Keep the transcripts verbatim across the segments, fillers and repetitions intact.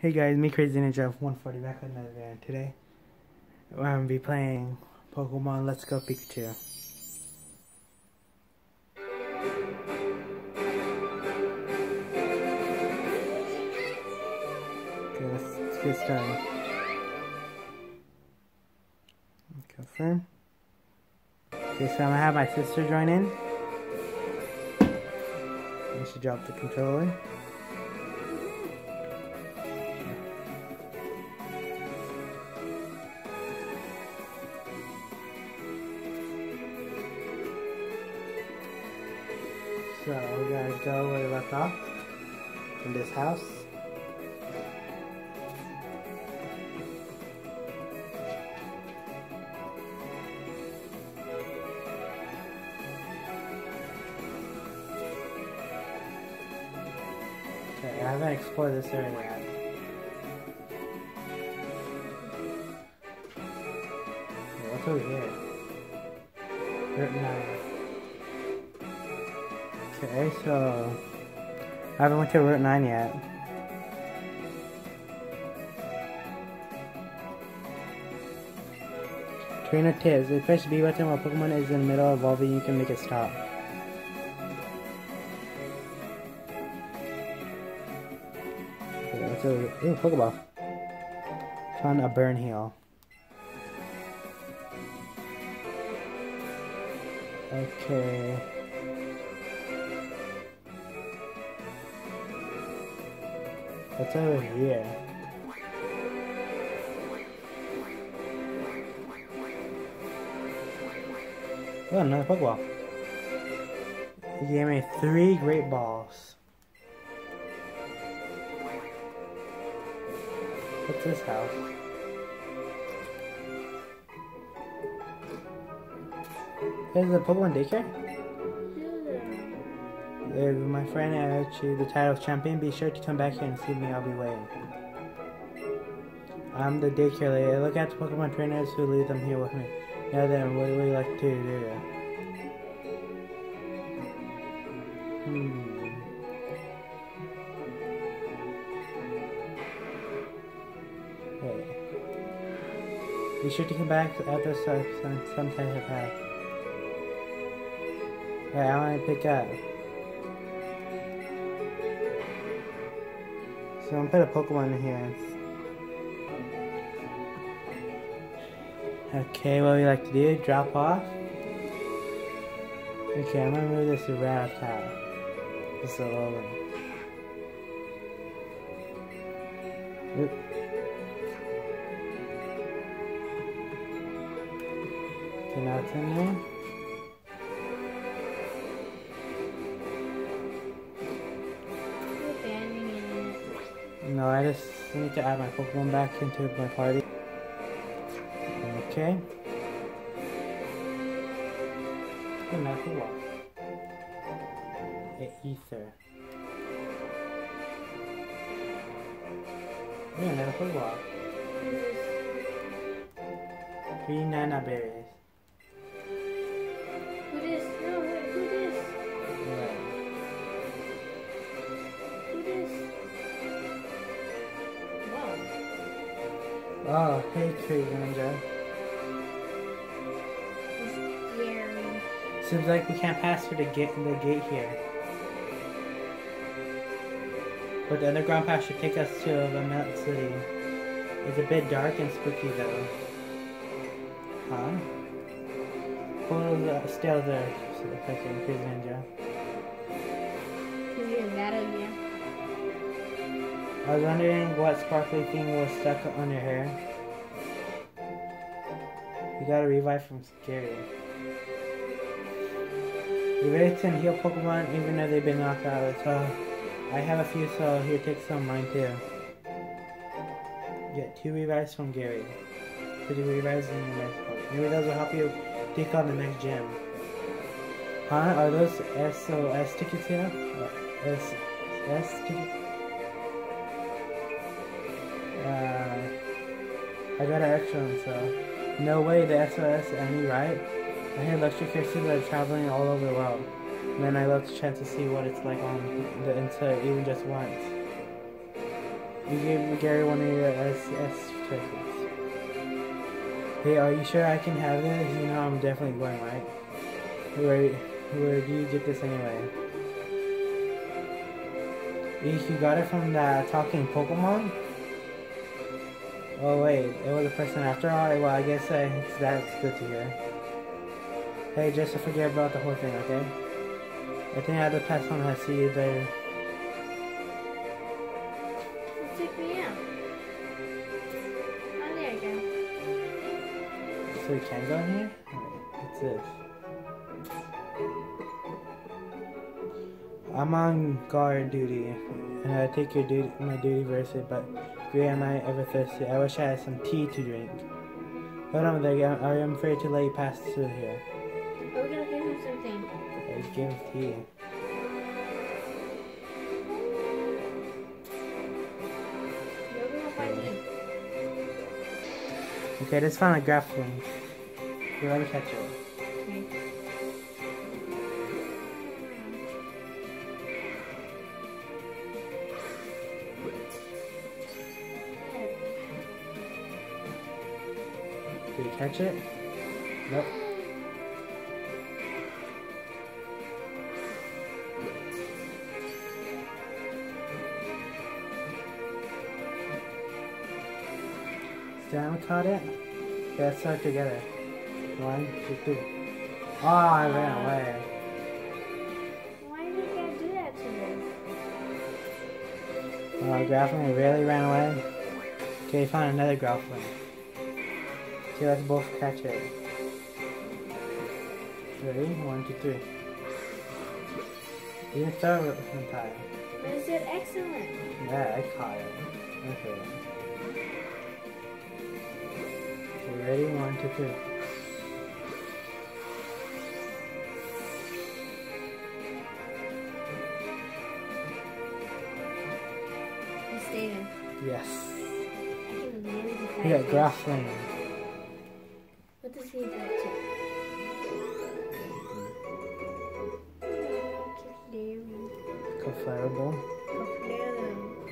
Hey guys, me Crazy Ninja of one forty back with another video. And today I'm going to be playing Pokemon Let's Go Pikachu. Okay, let's, let's get started. Confirm. Okay, so I'm going to have my sister join in. I should drop the controller. So we're gonna go where we left off, in this house. Okay, I haven't explored this area yet. Okay, what's over here? Route nine. Okay, so I haven't went to Route nine yet. Trainer tips. If you press B button while Pokemon is in the middle of evolving, you can make it stop. Okay, what's over here? Ooh, Pokeball. Found a burn heal. Okay. What's over here? Oh, another Pokeball. He gave me three great balls. What's this house? Is it a Pokemon daycare? If my friend achieved the title of champion, be sure to come back here and see me. I'll be waiting. I'm the daycare lady. I look after Pokemon trainers who leave them here with me. Now then, what would you like to do? Hmm. Wait. Be sure to come back after some, some time have passed. Alright, I want to pick up. So I'm gonna put a Pokemon in here. Okay, what we like to do, drop off. Okay, I'm gonna move this around tower. Just a little bit. Oop. Okay, now it's in there. No, I just need to add my Pokemon back into my party. Okay. Oh, now Pokemon. A Ether. Yeah, another Pokemon. Three Nana berries. Who this? No, wait, who this? Yeah. Who this? Oh, hey, Crazy Ninja. Scary. Seems like we can't pass through the gate, the gate here. But the underground path should take us to the Mount City. It's a bit dark and spooky though. Huh? Hold uh, still there, so if I can, Crazy Ninja. Is it that again? I was wondering what sparkly thing was stuck on your hair. You got a revive from Scary. Revive can heal Pokemon even though they've been knocked out. So I have a few, so here, take some of mine too. Get two revives from Gary. Put the revives in your next Pokemon. Maybe those will help you take on the next gym. Huh? Are those S O S tickets here? Uh, S S tickets? Uh, I got an extra one, so no way the S O S any right? I hear electric curses are traveling all over the world. And then I love to check to see what it's like on the inside, even just once. You gave Gary one of your S S tickets. Hey, are you sure I can have this? You know I'm definitely going, right? Where, where do you get this anyway? You got it from that talking Pokemon? Oh wait, it was a person after all? Well, I guess I, that's good to hear. Hey, just to forget about the whole thing, okay? I think I have to pass on to see you there. Check me out. Oh, there you go. So we can go in here? What's this? I'm on guard duty, and I take your duty, my duty very seriously, but Gray, am I ever thirsty? I wish I had some tea to drink. Hold on there, I am afraid to let you pass through here. We're gonna give him something. I give him tea. You're gonna find me. Okay, just found a grappling. Here, let me catch it. Okay. Did you catch it? Nope. Sam caught it? Okay, let's start together. One, two, three. Oh, I ran away. Why did you guys do that to us? Oh, Grappling really ran away? Okay, found another Grappling. Okay, let's both catch it. Ready? One, two, three. You didn't throw it in time. But it said excellent. Yeah, I caught it. Okay. Okay, ready? One, two, three. You stayed in. Yes. I can really detect We got it. Grappling. What does he do to? Conflatable. Conflatable.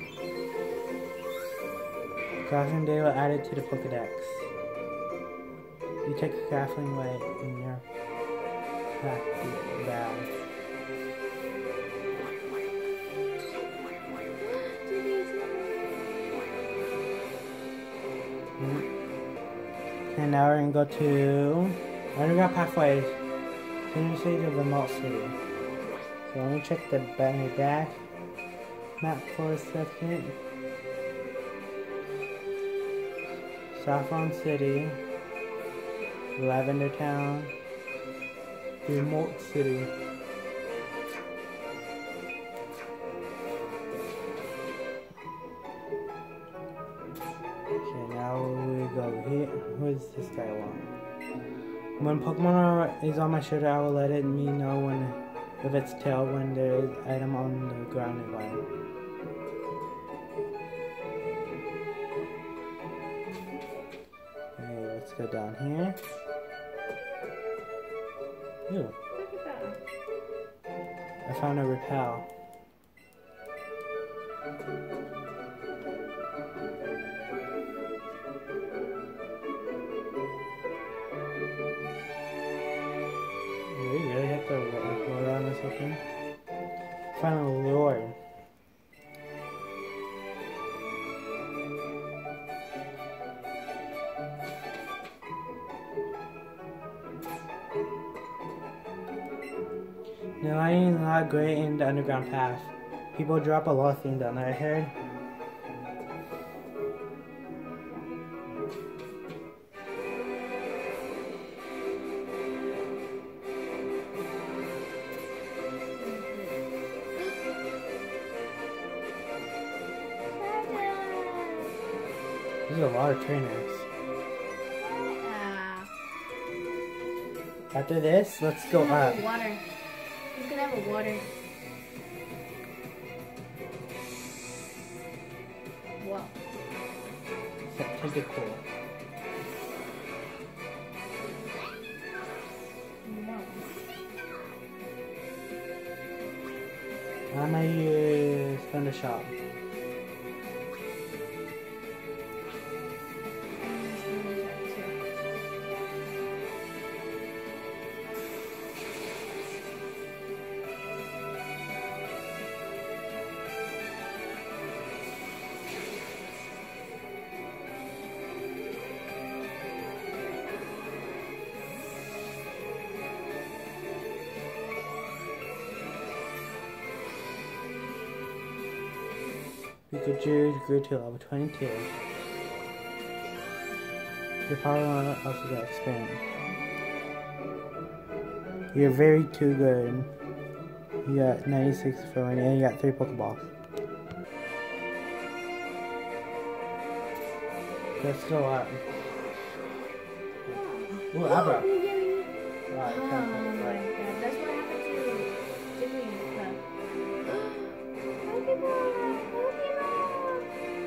Grappling Day will add it to the Pokedex. You take a Grappling away in your pack bag. And now we're gonna go to underground pathway. Continuously to remote city. So let me check the back, back map for a second. Saffron City, Lavender Town, Remote City. Okay, now we go here. What does this guy want? When Pokemon is on my shoulder, I will let it me know when with its tail when there is item on the ground nearby. Okay, let's go down here. Ooh, I found a repel. We really have to roll on this whole thing? Find a lure. The lighting is not great in the underground path. People drop a lot of things down there, I heard. There's a lot of trainers. Ah. After this, let's go He's gonna up. have a water. He's gonna have a water. Wow. Take it cool. No. I'm gonna use Thunder Shot. Pikachu grew to level twenty-two. You're probably want to also get experience. You're very too good. You got ninety-six for one and you got three Pokeballs. Let's go up. Ooh, Abra. Oh Alright, my come god, that's what happened to Jigglypuff. Pokemon! Pokemon!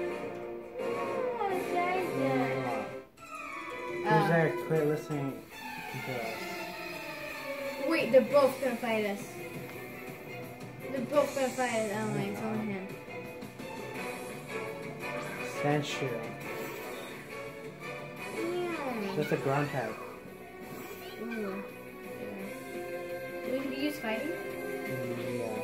Yes, guys, yes. Who's Uh, there? Quit listening to us. Wait, they're both gonna fight us. They're both gonna fight us. Oh my, it's on him. Sandshrew. Yeah. Just a ground type. Ooh. Yeah. We can use fighting? Yeah.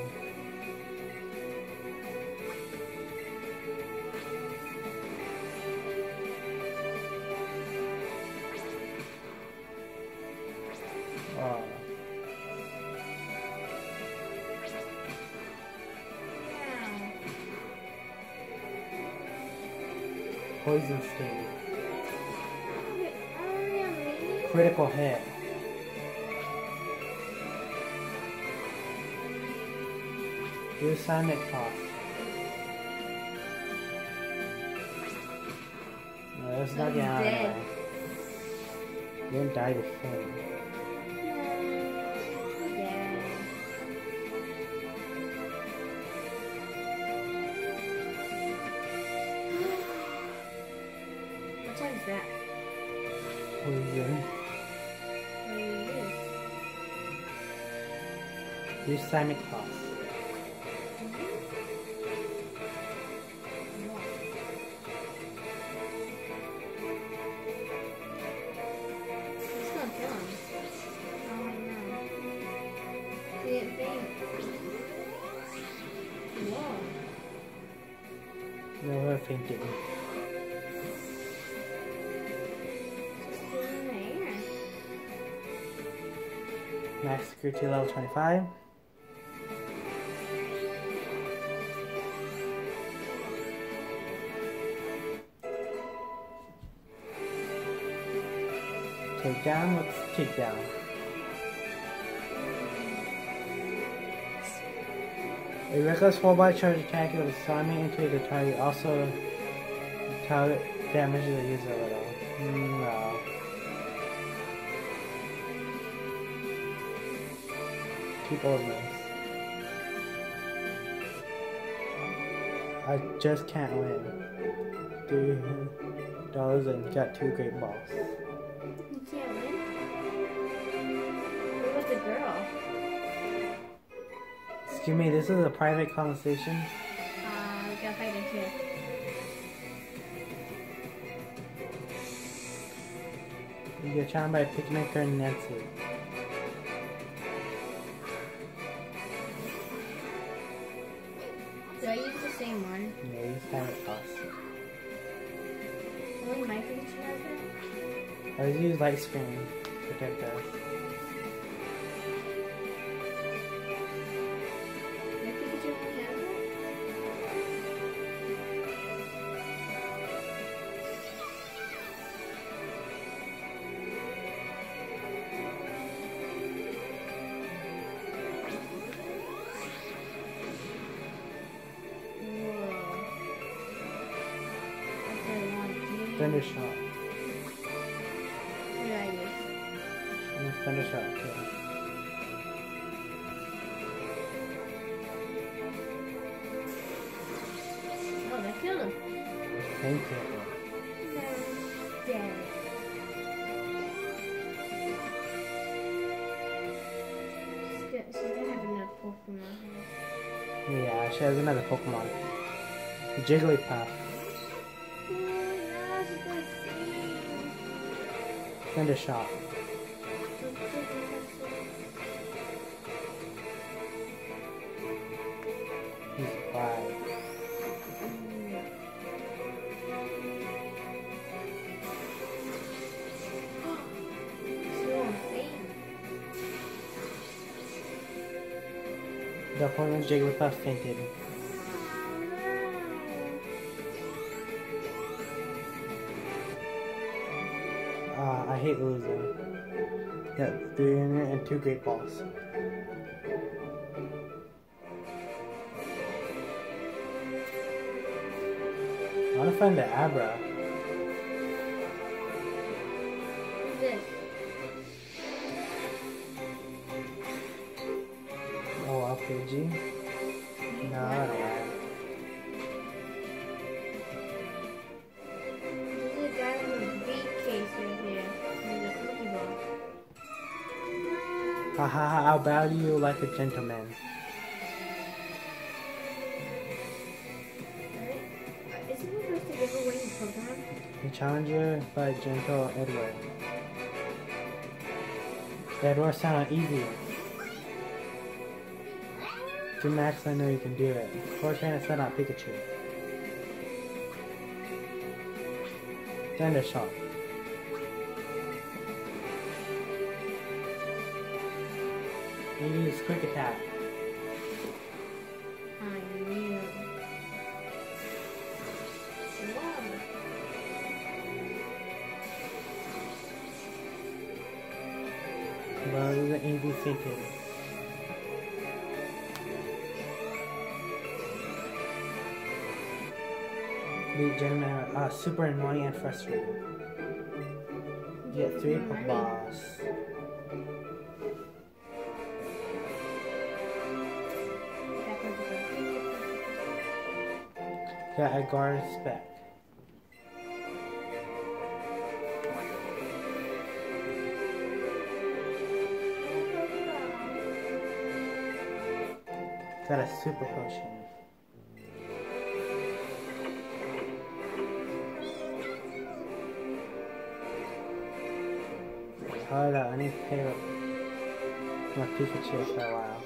Oh. Poison sting. Critical hit. Use Sonic Toss. No, that's not getting out of the way. You didn't die before. What time is that? Poison. What do you use? Use Sonic Toss. It's gonna kill him. Oh no. He didn't faint. Whoa. No, we're fainting. Just still in the air. Max security level twenty-five. Take down, let's take down. A reckless full body charge attack with slamming into the target also target damages the user a little. No. Keep old moves. I just can't win. Three dollars and got two great balls. You can't win? What was the girl? Excuse me, this is a private conversation. Uh, we gotta fight it too. You're challenged by Picnicker and Nancy. Did I use the same one? Yeah, you have it toss. Only my Pikachu has it? I was use light screen to protect us. My Pikachu only has it? Thunder shot. What did I use? And thunder shot too. Oh, that killed him. Thank you. No, dead. She's gonna, she's gonna have another Pokemon here. Yeah, she has another Pokemon. Jigglypuff. Oh, no, she's gonna sing. Thunder shot. He's five. The opponent Jigglypuff fainted. Uh, I hate losing. Yeah, three in it and two great balls. I want to find the Abra. Who's this? Oh, L P G? No, I don't want it. There's a guy with a briefcase right here. There's a cookie ball. Ha ha ha, I'll bow to you like a gentleman. Isn't he supposed to give away his Pokemon? The challenger by gentle Edward. The Edward sound easy. To Max, I know you can do it. Fortunately, it's not Pikachu. Thunder Shock. You use quick attack. I knew. Wow. Well, this is an easy thinking. The gentlemen are uh, super annoying and frustrating. You get three Pokeballs. Got a guard spec. Got a super potion. Hold up, I need to pay up my Pikachu for a while.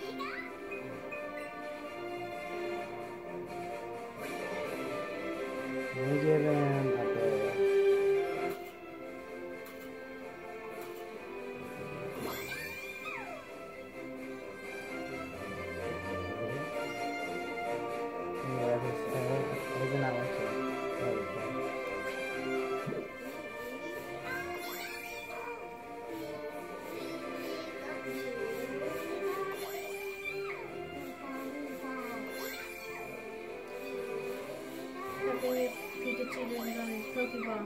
Let me give him a berry. Yeah, this uh, isn't that working? There we go. Something Pikachu does on his Pokeball.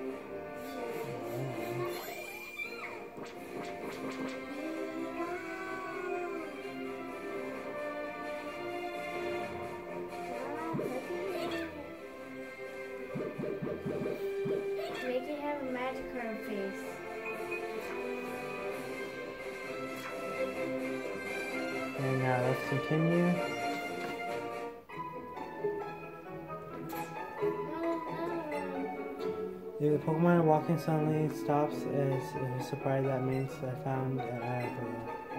Make it have a Magikarp face. And now let's continue. If the Pokemon walking suddenly stops, is a surprise. That means I found an area.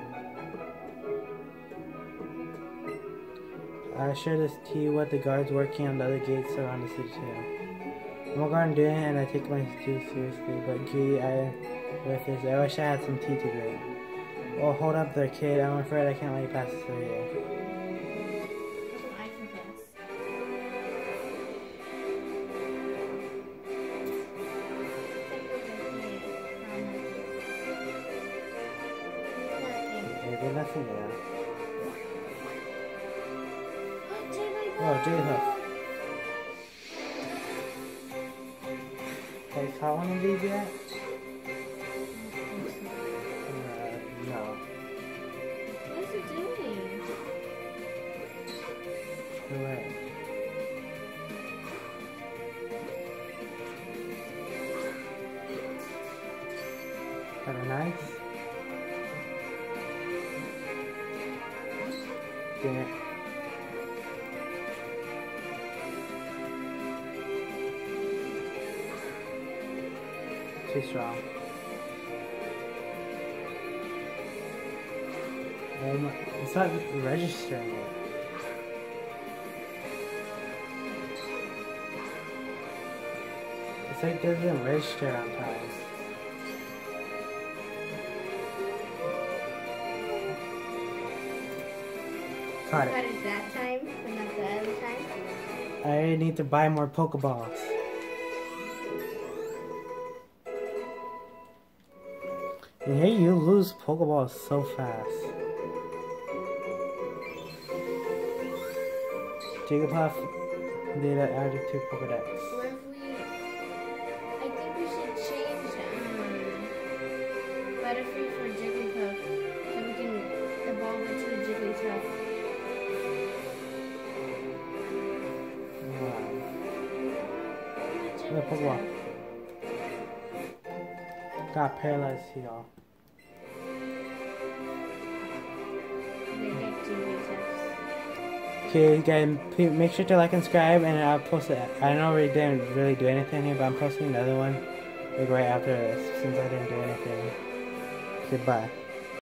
I share this tea with the guards working on the other gates around the city too. I'm a guard doing it, and I take my duty seriously, but gee, I with this, I wish I had some tea to drink. Oh, hold up there, kid. I'm afraid I can't let you pass through here. I can pass. They did nothing there. Oh, J-Hoof. Have you caught one of these yet? Uh, no. What is it doing? Correct. Kind of nice. Dang it. Too strong. Oh my, it's not registering it. It's like it doesn't register on time. Caught Caught it. it that time, but not the other time. I need to buy more Pokeballs. And here you lose Pokeballs so fast. Jigglypuff did it added to Pokedex. What if we... I think we should change um, Butterfree for Jigglypuff so we can evolve it to a Jigglypuff. Wow. Look, Pokeball. Got paralyzed, y'all. They get Jigglypuffs. Okay, guys, make sure to like and subscribe, and I'll post it. I know we didn't really do anything here, but I'm posting another one like right after this since I didn't do anything. Goodbye.